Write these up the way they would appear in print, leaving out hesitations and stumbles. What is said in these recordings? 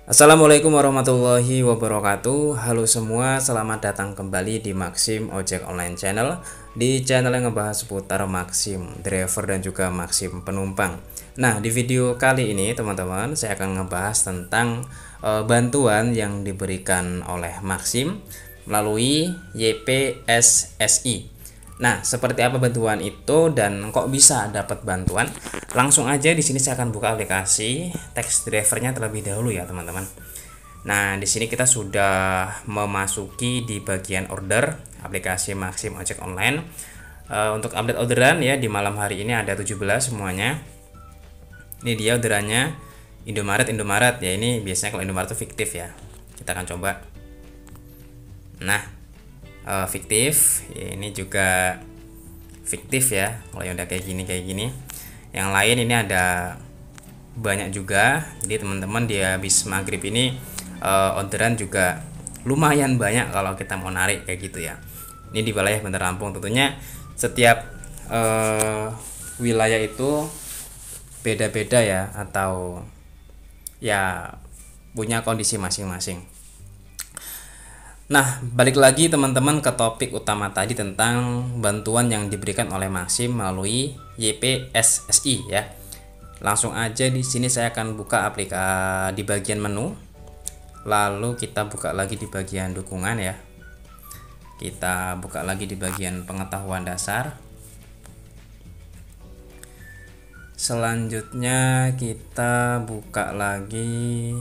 Assalamualaikum warahmatullahi wabarakatuh. Halo semua, selamat datang kembali di Maxim Ojek Online Channel. Di channel yang ngebahas seputar Maxim driver dan juga Maxim penumpang. Nah, di video kali ini teman-teman, saya akan ngebahas tentang bantuan yang diberikan oleh Maxim melalui YPSSI. Nah, seperti apa bantuan itu dan kok bisa dapat bantuan? Langsung aja di sini saya akan buka aplikasi tax drivernya terlebih dahulu ya, teman-teman. Nah, di sini kita sudah memasuki di bagian order aplikasi Maxim Ojek Online. Untuk update orderan ya, di malam hari ini ada 17 semuanya. Ini dia orderannya Indomaret ya. Ini biasanya kalau Indomaret itu fiktif ya. Kita akan coba. Nah, fiktif ini juga fiktif ya kalau yang udah kayak gini. Yang lain ini ada banyak juga, jadi teman-teman di habis maghrib ini orderan juga lumayan banyak kalau kita mau narik kayak gitu ya. Ini di wilayah Bandar Lampung. Tentunya setiap wilayah itu beda-beda ya, atau ya punya kondisi masing-masing. Nah, balik lagi teman-teman ke topik utama tadi tentang bantuan yang diberikan oleh Maxim melalui YPSSI ya. Langsung aja di sini saya akan buka aplikasi di bagian menu. Lalu kita buka lagi di bagian dukungan ya. Kita buka lagi di bagian pengetahuan dasar. Selanjutnya kita buka lagi.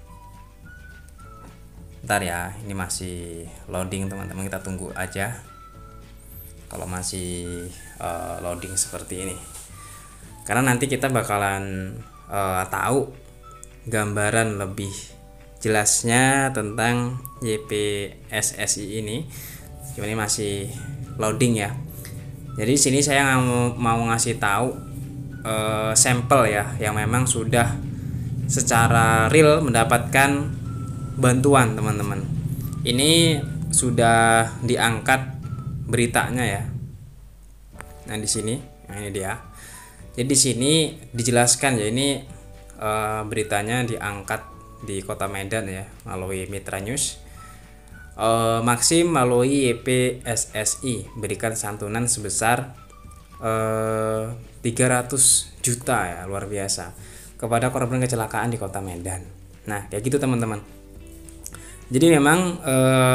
Bentar ya, ini masih loading teman-teman, kita tunggu aja kalau masih loading seperti ini, karena nanti kita bakalan tahu gambaran lebih jelasnya tentang YPSSI ini. Cuma ini masih loading ya. Jadi sini saya mau ngasih tahu sampel ya, yang memang sudah secara real mendapatkan bantuan teman-teman. Ini sudah diangkat beritanya ya. Nah, di sini, nah ini dia. Jadi di sini dijelaskan ya, ini beritanya diangkat di Kota Medan ya melalui Mitra News. Maxim melalui YPSSI berikan santunan sebesar 300 juta ya, luar biasa, kepada korban kecelakaan di Kota Medan. Nah, kayak gitu teman-teman. Jadi memang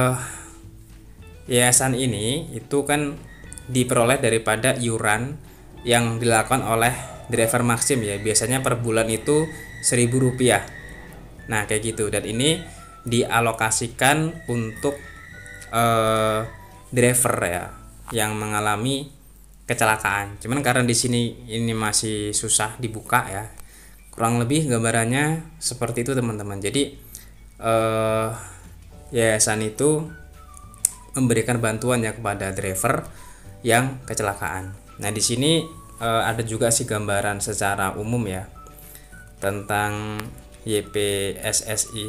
yayasan ini itu kan diperoleh daripada iuran yang dilakukan oleh driver Maxim ya. Biasanya per bulan itu Rp1.000. Nah, kayak gitu. Dan ini dialokasikan untuk driver ya yang mengalami kecelakaan. Cuman karena di sini ini masih susah dibuka ya. Kurang lebih gambarannya seperti itu teman-teman. Jadi yayasan itu memberikan bantuan ya kepada driver yang kecelakaan. Nah, di sini ada juga sih gambaran secara umum ya tentang YPSSI.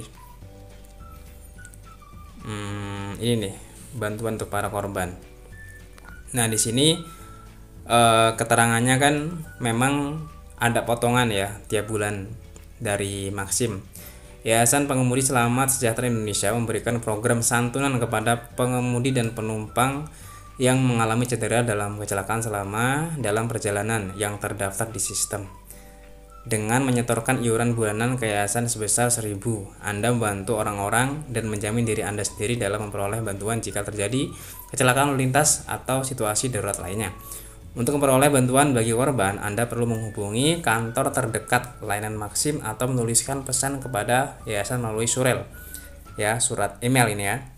Ini nih bantuan untuk para korban. Nah, di sini keterangannya kan memang ada potongan ya tiap bulan dari Maxim. Yayasan Pengemudi Selamat Sejahtera Indonesia memberikan program santunan kepada pengemudi dan penumpang yang mengalami cedera dalam kecelakaan selama dalam perjalanan yang terdaftar di sistem. Dengan menyetorkan iuran bulanan ke yayasan sebesar 1.000, Anda membantu orang-orang dan menjamin diri Anda sendiri dalam memperoleh bantuan jika terjadi kecelakaan lalu lintas atau situasi darurat lainnya. Untuk memperoleh bantuan bagi korban, Anda perlu menghubungi kantor terdekat layanan Maxim atau menuliskan pesan kepada yayasan melalui surel ya, surat email ini ya,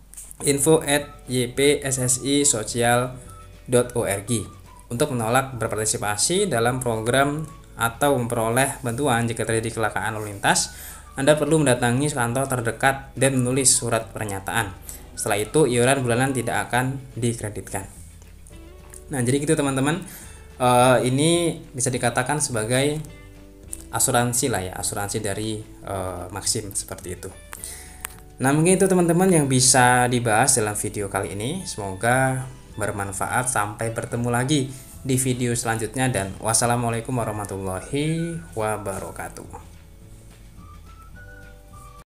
info@ypssisocial.org untuk menolak berpartisipasi dalam program atau memperoleh bantuan jika terjadi kecelakaan lalu lintas. Anda perlu mendatangi kantor terdekat dan menulis surat pernyataan. Setelah itu, iuran bulanan tidak akan dikreditkan. Nah, jadi gitu teman-teman, ini bisa dikatakan sebagai asuransi lah ya, asuransi dari Maxim seperti itu. Nah, mungkin itu teman-teman yang bisa dibahas dalam video kali ini. Semoga bermanfaat. Sampai bertemu lagi di video selanjutnya dan wassalamualaikum warahmatullahi wabarakatuh.